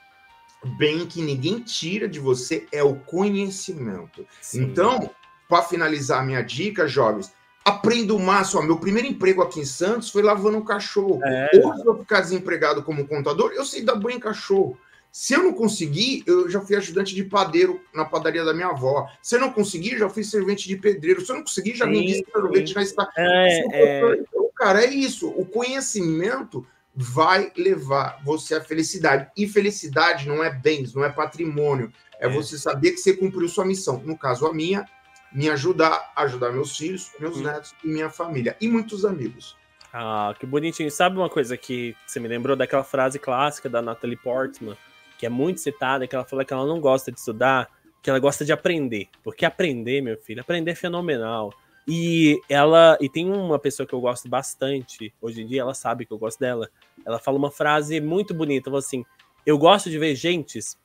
bem que ninguém tira de você é o conhecimento. Sim. Então, para finalizar a minha dica, jovens, aprenda o máximo. Meu primeiro emprego aqui em Santos foi lavando um cachorro. Ou se eu ficar desempregado como contador, eu sei dar banho em cachorro. Se eu não conseguir, eu já fui ajudante de padeiro na padaria da minha avó. Se eu não conseguir, já fui servente de pedreiro. Se eu não conseguir, já vendi sorvete na estrada. Então, cara, é isso. O conhecimento vai levar você à felicidade. E felicidade não é bens, não é patrimônio. É você saber que você cumpriu sua missão. No caso, a minha, me ajudar meus filhos, meus netos e minha família. E muitos amigos. Ah, que bonitinho. Sabe uma coisa que você me lembrou daquela frase clássica da Natalie Portman, que é muito citada, que ela fala que ela não gosta de estudar, que ela gosta de aprender. Porque aprender, meu filho, aprender é fenomenal. E tem uma pessoa que eu gosto bastante, hoje em dia ela sabe que eu gosto dela, ela fala uma frase muito bonita, ela fala assim, eu gosto de ver gentes,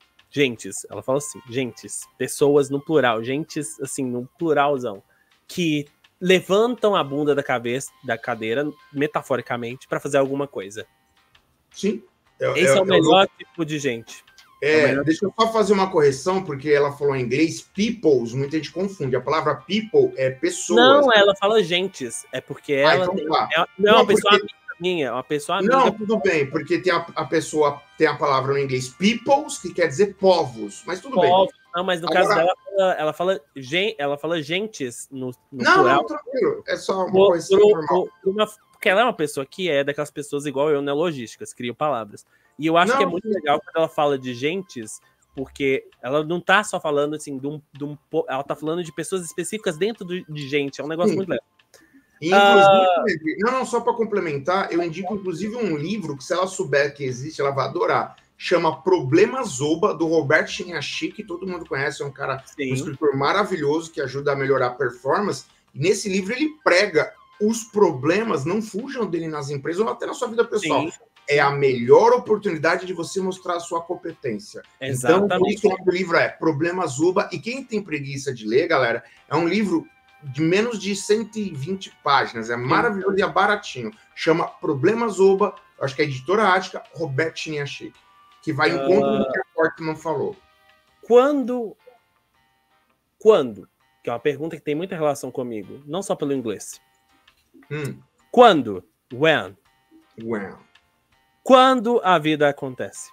ela fala assim, gentes, pessoas no plural, gentes, assim, no pluralzão, que levantam a bunda da cadeira, metaforicamente, para fazer alguma coisa. Sim. Esse é o melhor tipo de gente. Deixa eu só fazer uma correção, porque ela falou em inglês peoples, muita gente confunde. A palavra people é pessoas. Não, ela fala gentes. É porque ela tem... Não, uma pessoa minha, uma pessoa amiga. Não, tudo bem, porque tem a pessoa tem a palavra no inglês peoples, que quer dizer povos, mas tudo bem. Não, mas no caso dela, ela fala gentes no plural. Não, tranquilo. É só uma correção normal. Porque ela é uma pessoa que é daquelas pessoas igual eu, né, logísticas, crio palavras. E eu acho que é muito legal quando ela fala de gentes, porque ela não tá só falando assim, ela tá falando de pessoas específicas dentro de gente, é um negócio muito legal. Inclusive, não, só para complementar, eu indico inclusive um livro que se ela souber que existe, ela vai adorar. Chama Problemas Oba, do Robert Chiniachik, que todo mundo conhece, é um cara, um escritor maravilhoso que ajuda a melhorar a performance. E nesse livro ele prega os problemas, não fujam dele nas empresas ou até na sua vida pessoal. Sim. É a melhor oportunidade de você mostrar a sua competência. Exatamente. Então, o livro é Problemas Oba, e quem tem preguiça de ler, galera, é um livro de menos de 120 páginas, é maravilhoso e é baratinho. Chama Problemas Oba, acho que é a editora Ática, Robert Chiniachik, que vai em conta do que a Portman falou. Quando? Que é uma pergunta que tem muita relação comigo, não só pelo inglês. Quando? When? Quando a vida acontece?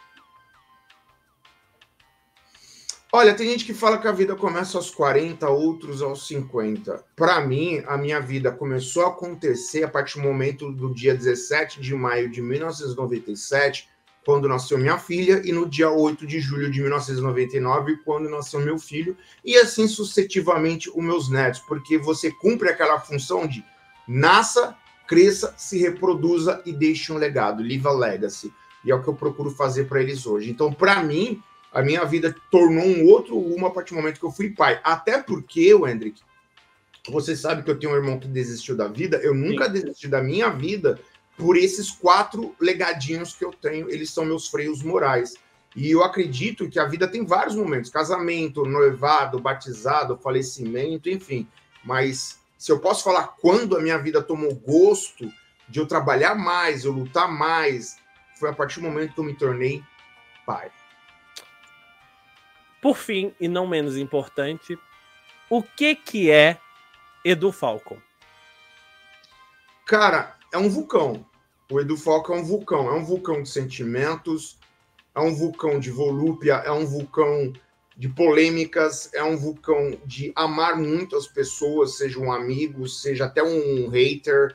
Olha, tem gente que fala que a vida começa aos 40, outros aos 50. Para mim, a minha vida começou a acontecer a partir do momento do dia 17 de maio de 1997, quando nasceu minha filha, e no dia 8 de julho de 1999, quando nasceu meu filho, e assim sucessivamente os meus netos, porque você cumpre aquela função de nasça, cresça, se reproduza e deixe um legado, leave a legacy. E é o que eu procuro fazer para eles hoje. Então, para mim, a minha vida tornou um outro rumo a partir do momento que eu fui pai. Até porque, Wendrick, Você sabe que eu tenho um irmão que desistiu da vida. Eu nunca desisti da minha vida por esses 4 legadinhos que eu tenho. Eles são meus freios morais. E eu acredito que a vida tem vários momentos. Casamento, noivado, batizado, falecimento, enfim. Mas se eu posso falar quando a minha vida tomou gosto de eu trabalhar mais, eu lutar mais, foi a partir do momento que eu me tornei pai. Por fim, e não menos importante, o que é Edu Falcon? Cara, é um vulcão. O Edu Falcon é um vulcão de sentimentos, é um vulcão de volúpia, é um vulcão de polêmicas, é um vulcão de amar muito as pessoas, seja um amigo, seja até um hater,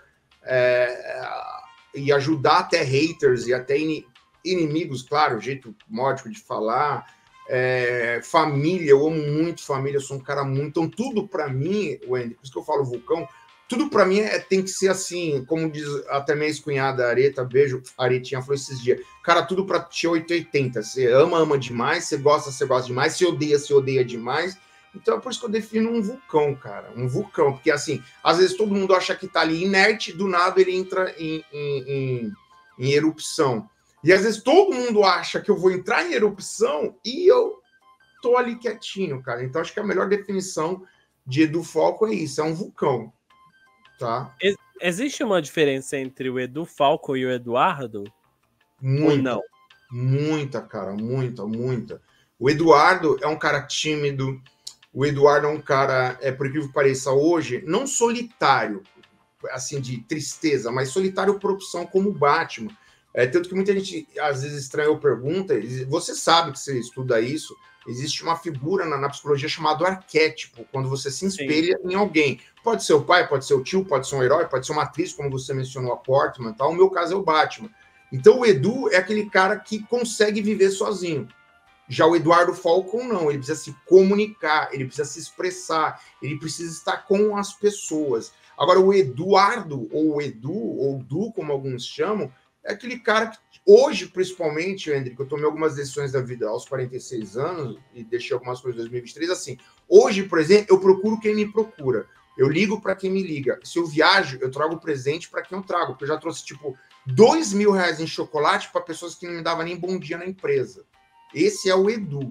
e ajudar até haters e até inimigos, claro, jeito módico de falar. Família, eu amo muito família, eu sou um cara muito... Então, tudo para mim, Wendy, por isso que eu falo vulcão, tudo para mim tem que ser assim, como diz até minha ex-cunhada Areta, beijo, Aretinha falou esses dias, cara, tudo para ti é 880, você ama demais, você gosta demais, se odeia demais. Então é por isso que eu defino um vulcão, cara, um vulcão, porque assim, às vezes todo mundo acha que tá ali inerte, do nada ele entra em erupção. E às vezes todo mundo acha que eu vou entrar em erupção e eu tô ali quietinho, cara. Então acho que a melhor definição de Edu Falcon é isso, é um vulcão, tá? Existe uma diferença entre o Edu Falcon e o Eduardo? Muita, ou não? Muita, cara, muita. O Eduardo é um cara tímido, o Eduardo é um cara, por incrível que pareça hoje, não solitário, assim, de tristeza, mas solitário por opção como o Batman. Tanto que muita gente, às vezes, estranha ou pergunta, você sabe que você estuda isso, existe uma figura na psicologia chamada arquétipo, quando você se espelha em alguém. Pode ser o pai, pode ser o tio, pode ser um herói, pode ser uma atriz, como você mencionou, a Portman, tal. O meu caso é o Batman. Então, o Edu é aquele cara que consegue viver sozinho. Já o Eduardo Falcon, não. Ele precisa se comunicar, ele precisa se expressar, ele precisa estar com as pessoas. Agora, o Eduardo, ou o Edu, ou Du, como alguns chamam, é aquele cara que, hoje, principalmente, André, que eu tomei algumas decisões da vida aos 46 anos e deixei algumas coisas em 2023, assim, hoje, por exemplo, eu procuro quem me procura. Eu ligo para quem me liga. Se eu viajo, eu trago presente para quem eu trago, porque eu já trouxe, tipo, R$2.000 em chocolate para pessoas que não me davam nem bom dia na empresa. Esse é o Edu.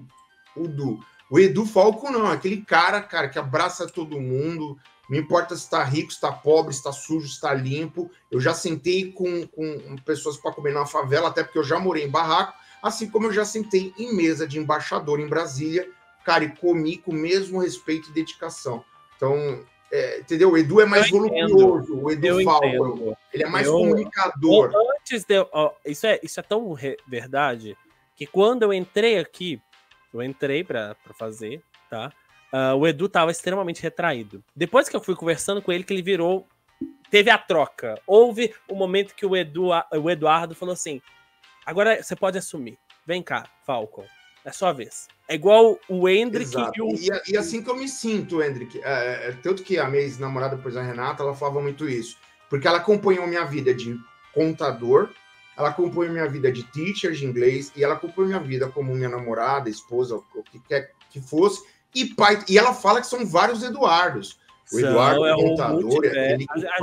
O Edu Falcon não, é aquele cara, que abraça todo mundo, não importa se está rico, se está pobre, se está sujo, se está limpo. Eu já sentei com pessoas para comer na favela, até porque eu já morei em barraco, assim como eu já sentei em mesa de embaixador em Brasília, cara, e comi com o mesmo respeito e dedicação. Então, entendeu? O Edu é mais voluptuoso, o Edu Falcon. Ele é mais comunicador. Isso é tão verdade que quando eu entrei aqui, para fazer, tá? O Edu tava extremamente retraído. Depois que eu fui conversando com ele, que ele virou... Teve a troca. Houve o momento que o Eduardo falou assim, agora você pode assumir. Vem cá, Falcon. É sua vez. É igual o Hendrick e assim que eu me sinto, Hendrick. Tanto que a minha ex-namorada, depois a Renata, ela falava muito isso. Porque ela acompanhou minha vida de contador, ela acompanhou minha vida de teacher de inglês, e ela acompanhou minha vida como minha namorada, esposa, o que quer que fosse, e pai. E ela fala que são vários Eduardos. O Eduardo é o contador, ele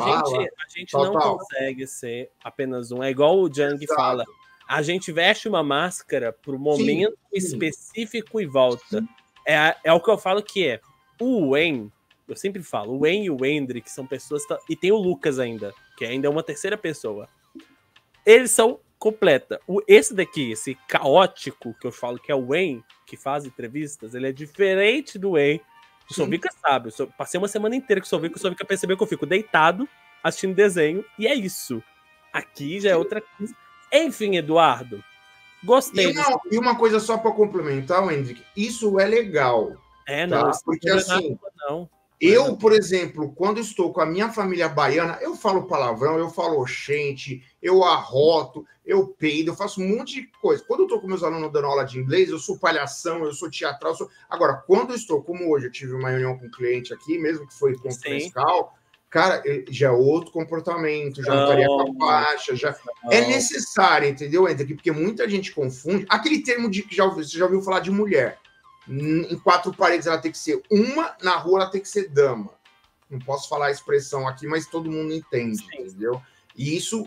a gente não consegue ser apenas um. É igual o Jung fala. A gente veste uma máscara para o momento específico e volta. É o que eu falo que é. O Wayne, eu sempre falo, o Wayne e o Hendrick são pessoas... E tem o Lucas ainda, que ainda é uma terceira pessoa. Eles são completa. Esse daqui, esse caótico, que eu falo que é o Wayne, que faz entrevistas, ele é diferente do Wayne. O Sovica sabe. Eu passei uma semana inteira com o Sovica percebeu que eu fico deitado, assistindo desenho, e é isso. Aqui já é outra coisa. Enfim, Eduardo, gostei. E uma coisa só para complementar, Hendrick, isso é legal. Não, tá? Porque assim, eu, por exemplo, quando estou com a minha família baiana, eu falo palavrão, eu falo oxente, eu arroto, eu peido, eu faço um monte de coisa. Quando eu estou com meus alunos dando aula de inglês, eu sou palhação, eu sou teatral. Agora, quando eu estou, como hoje, eu tive uma reunião com um cliente aqui, mesmo que foi conferencial, cara, já é outro comportamento, já não estaria com a faixa, já é necessário, entendeu, Hendrick? Porque muita gente confunde. Aquele termo de que você já ouviu falar de mulher. Em 4 paredes ela tem que ser uma, na rua ela tem que ser dama. Não posso falar a expressão aqui, mas todo mundo entende, Sim. entendeu? E isso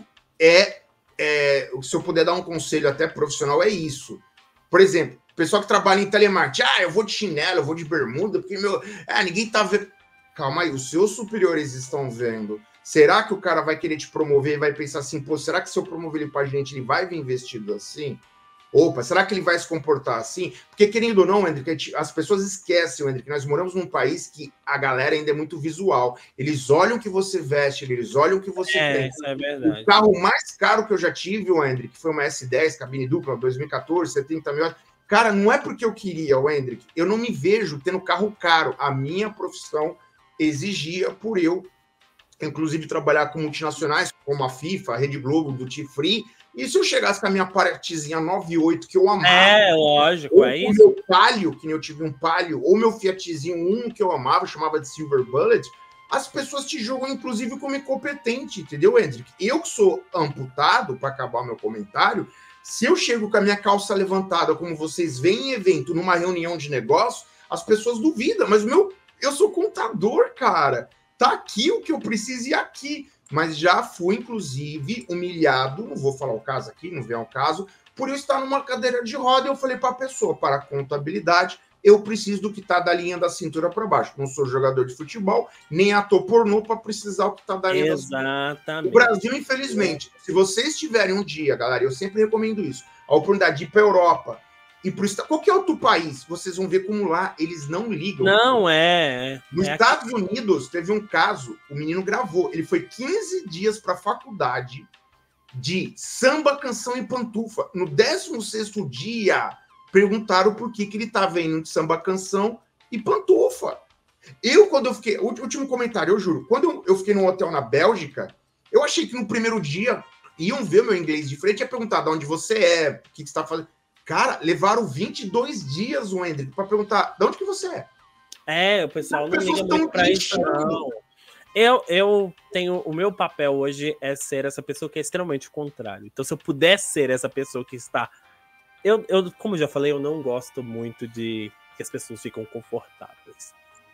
se eu puder dar um conselho até profissional, é isso. Por exemplo, pessoal que trabalha em telemarketing, eu vou de chinelo, eu vou de bermuda, porque ninguém tá vendo. Calma aí, os seus superiores estão vendo. Será que o cara vai querer te promover e vai pensar assim, pô, será que se eu promover ele pra gente, ele vai vir vestido assim? Opa, será que ele vai se comportar assim? Porque, querendo ou não, Hendrick, as pessoas esquecem, Hendrick, que nós moramos num país que a galera ainda é muito visual. Eles olham o que você veste, eles olham o que você tem. Isso é verdade. O carro mais caro que eu já tive, Hendrick, foi uma S10, cabine dupla, 2014, 70 mil. Cara, não é porque eu queria, Hendrick. Eu não me vejo tendo carro caro. A minha profissão exigia por eu, inclusive, trabalhar com multinacionais, como a FIFA, a Rede Globo, do T-Free. E se eu chegasse com a minha partezinha 98, que eu amava... lógico, é isso. O meu Palio, que eu tive um Palio, ou meu Fiatzinho 1, que eu amava, chamava de Silver Bullet, as pessoas te julgam, inclusive, como incompetente, entendeu, Hendrick? Eu que sou amputado, para acabar o meu comentário, se eu chego com a minha calça levantada, como vocês veem em evento, numa reunião de negócio, as pessoas duvidam, mas eu sou contador, cara. Tá aqui o que eu preciso e aqui. Mas já fui, inclusive, humilhado, não vou falar o caso aqui, não vem ao caso, por eu estar numa cadeira de roda, eu falei para a pessoa, para a contabilidade, eu preciso do que está da linha da cintura para baixo. Não sou jogador de futebol, nem ator pornô para precisar o que está da linha da cintura. Exatamente. O Brasil, infelizmente, se vocês tiverem um dia, galera, eu sempre recomendo isso, a oportunidade de ir para a Europa, e para qualquer outro país, vocês vão ver como lá eles não ligam. Não, Nos Estados Unidos, teve um caso, o menino gravou, ele foi 15 dias para a faculdade de samba, canção e pantufa. No 16º dia, perguntaram por que ele estava indo de samba, canção e pantufa. Quando eu fiquei... Último comentário, eu juro. Quando eu fiquei num hotel na Bélgica, eu achei que no primeiro dia iam ver meu inglês de frente e ia perguntar de onde você é, o que você está fazendo. Cara, levaram 22 dias, Hendrick, para perguntar de onde que você é. O pessoal não liga muito para isso, não. Eu tenho... O meu papel hoje é ser essa pessoa que é extremamente contrário. Então, se eu puder ser essa pessoa que está... como eu já falei, eu não gosto muito de que as pessoas ficam confortáveis.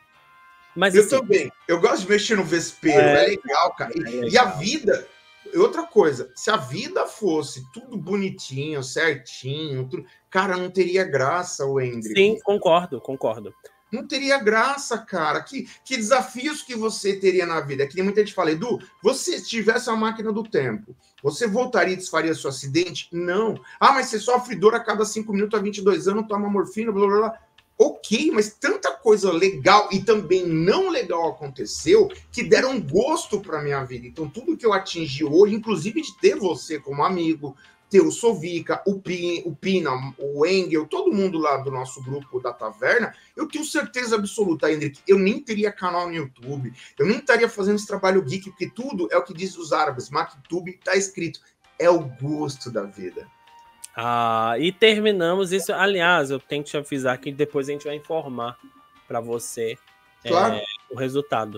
Mas, eu também. Eu gosto de mexer no vespeiro. É legal, cara. E a vida... Outra coisa, se a vida fosse tudo bonitinho, certinho, tudo... cara, não teria graça, Hendrick. Sim, concordo. Não teria graça, cara. Que desafios que você teria na vida? Que muita gente fala, Edu, você tivesse uma máquina do tempo, você voltaria e desfaria seu acidente? Não. Mas você sofre dor a cada 5 minutos, há 22 anos, toma morfina, blá, blá, blá. Ok, mas tanta coisa legal e também não legal aconteceu que deram gosto para minha vida. Então, tudo que eu atingi hoje, inclusive de ter você como amigo, ter o Sovica, o Pina, o Engel, todo mundo lá do nosso grupo da taverna, eu tenho certeza absoluta, Hendrick, eu nem teria canal no YouTube, eu nem estaria fazendo esse trabalho geek, porque tudo é o que diz os árabes, Maktub está escrito, é o gosto da vida. E terminamos isso. Aliás, eu tenho que te avisar que depois a gente vai informar para você o resultado.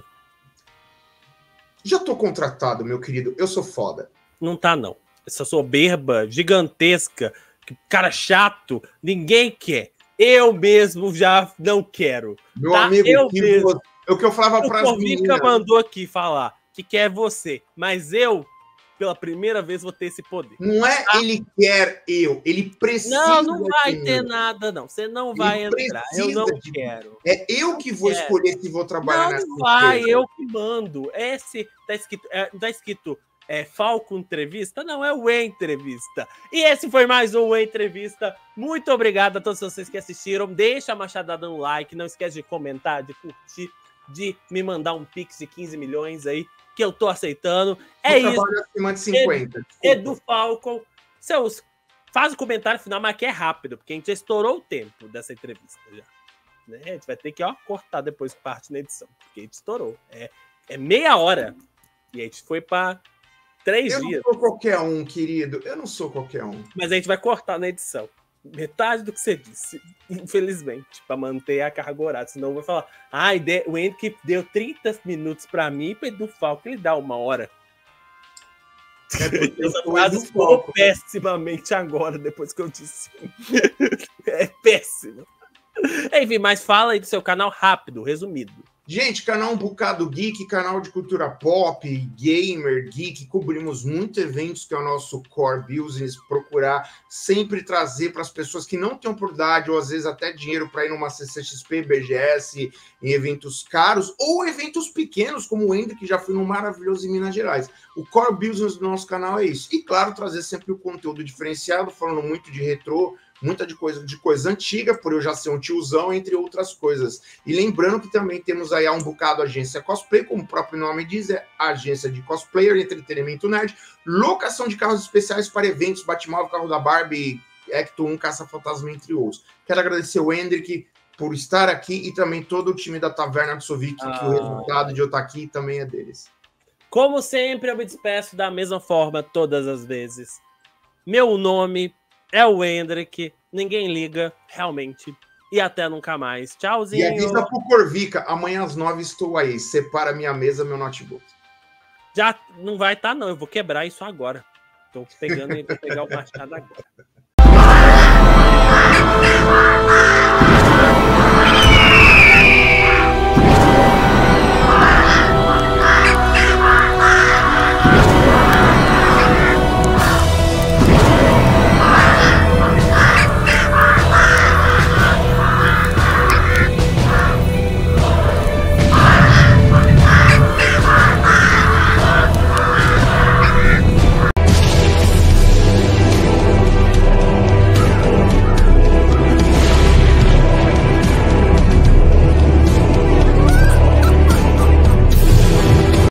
Já tô contratado, meu querido. Eu sou foda. Não tá, não. Essa soberba gigantesca, cara chato, ninguém quer. Eu mesmo já não quero. Meu amigo, o que eu falava para as meninas. O mandou aqui falar que quer você, mas eu... pela primeira vez vou ter esse poder. Não é ele quer ele precisa. Não vai ter nada, não. Você não vai entrar. Eu não quero. É eu que vou escolher se vou trabalhar nessa empresa. Não vai, eu que mando. Esse tá escrito Falco Entrevista? Não, é o Entrevista. E esse foi mais um Entrevista. Muito obrigado a todos vocês que assistiram. Deixa a machadada no like. Não esquece de comentar, de curtir, de me mandar um pix de 15 milhões aí, que eu tô aceitando. É isso. Acima de 50. Edu Falcon. Faz o comentário final, mas que é rápido, porque a gente já estourou o tempo dessa entrevista já. Né? A gente vai ter que cortar depois parte na edição, porque a gente estourou. É meia hora. E a gente foi para 3 dias. Eu não sou qualquer um, querido. Eu não sou qualquer um. Mas a gente vai cortar na edição. Metade do que você disse, infelizmente, para manter a carga horária. Senão eu vou falar, o Henrique deu 30 minutos para mim, e do Falco ele dá 1 hora. Essa frase ficou pessimamente agora, depois que eu disse. É péssimo. Enfim, mas fala aí do seu canal rápido, resumido. Gente, canal Um Bocado Geek, canal de cultura pop, gamer, geek, cobrimos muitos eventos que é o nosso core business, procurar sempre trazer para as pessoas que não têm oportunidade ou às vezes até dinheiro para ir numa CCXP, BGS, em eventos caros ou eventos pequenos, como o Ender, que já foi no maravilhoso em Minas Gerais. O core business do nosso canal é isso. E claro, trazer sempre o conteúdo diferenciado, falando muito de retrô, muita de coisa antiga, por eu já ser um tiozão, entre outras coisas. E lembrando que também temos aí Um Bocado Agência Cosplay, como o próprio nome diz, é agência de cosplayer, entretenimento nerd, locação de carros especiais para eventos, Batmóvel, Carro da Barbie, Ecto 1, Caça-Fantasma, entre outros. Quero agradecer o Hendrick por estar aqui e também todo o time da Taverna do Sovic, que o resultado de eu estar aqui também é deles. Como sempre, eu me despeço da mesma forma todas as vezes. Meu nome é o Hendrick, ninguém liga, realmente. E até nunca mais. Tchauzinho. E avisa pro Corvica, amanhã às 9 estou aí. Separa minha mesa, meu notebook. Já não vai estar, não. Eu vou quebrar isso agora. Tô pegando e vou pegar o machado agora.